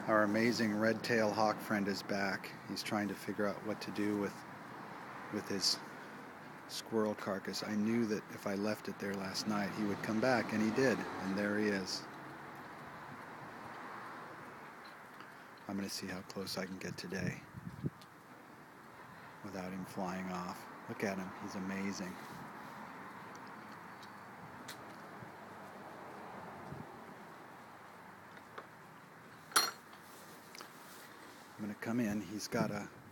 Our amazing red-tail hawk friend is back. He's trying to figure out what to do with his squirrel carcass. I knew that if I left it there last night, he would come back, and he did. And there he is. I'm going to see how close I can get today without him flying off. Look at him. He's amazing. I'm going to come in. He's got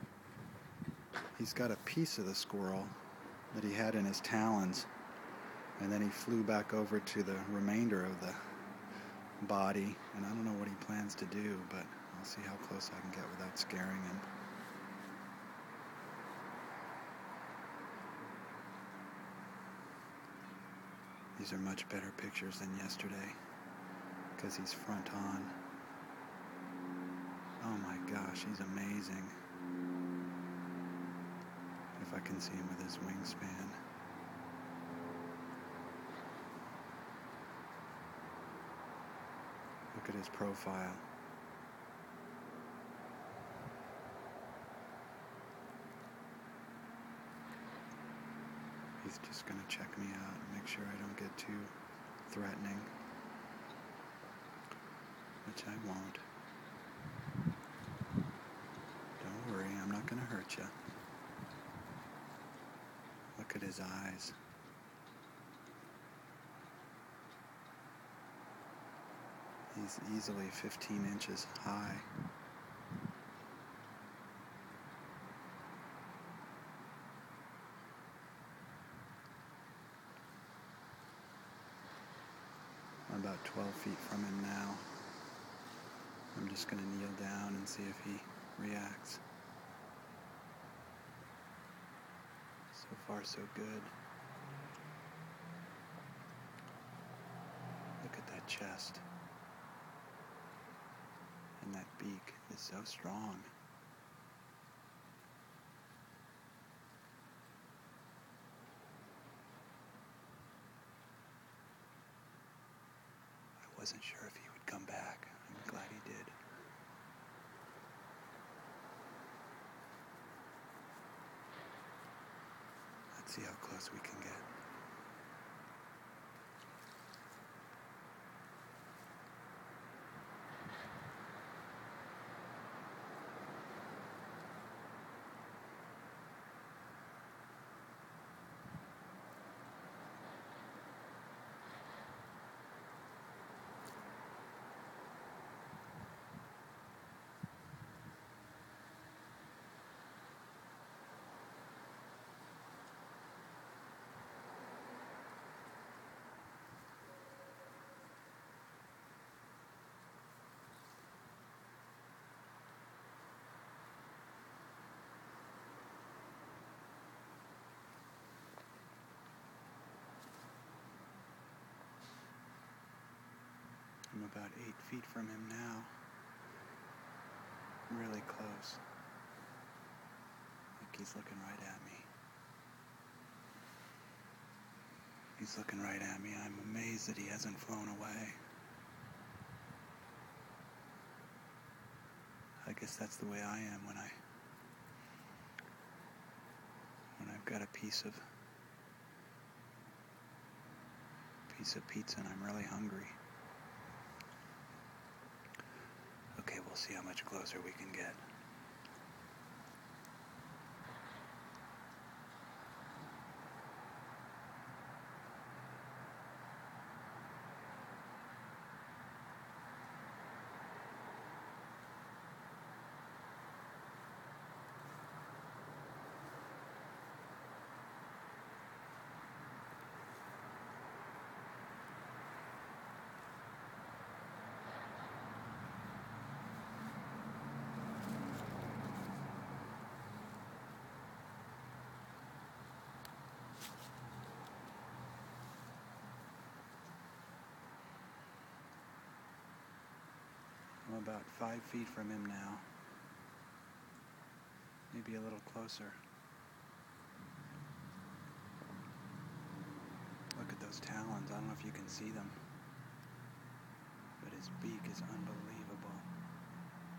a piece of the squirrel that he had in his talons, and then he flew back over to the remainder of the body, and I don't know what he plans to do, but I'll see how close I can get without scaring him. These are much better pictures than yesterday because he's front on. Oh my gosh, he's amazing. If I can see him with his wingspan. Look at his profile. He's just going to check me out and make sure I don't get too threatening, which I won't. Don't worry, I'm not going to hurt you. Look at his eyes. He's easily 15 inches high. I'm about 12 feet from him now. I'm just going to kneel down and see if he reacts. So far, so good. Look at that chest. And that beak is so strong. I wasn't sure if he would come back. I'm glad he did. Let's see how close we can get. I'm about 8 feet from him now. Really close. Look, he's looking right at me. He's looking right at me. I'm amazed that he hasn't flown away. I guess that's the way I am when I've got a piece of pizza and I'm really hungry. Okay, we'll see how much closer we can get. I'm about 5 feet from him now. Maybe a little closer. Look at those talons. I don't know if you can see them, but his beak is unbelievable.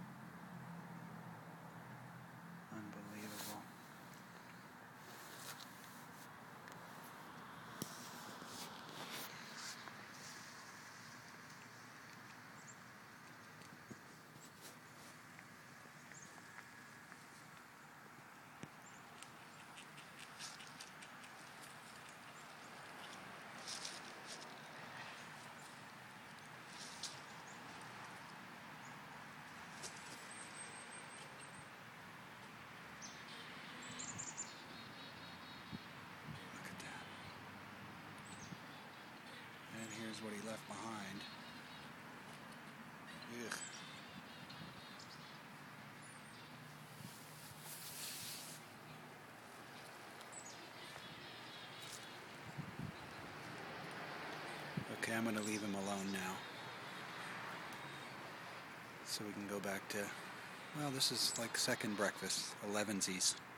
Here's what he left behind. Ugh. Okay, I'm going to leave him alone now. So we can go back to, well, this is like second breakfast, 11sies.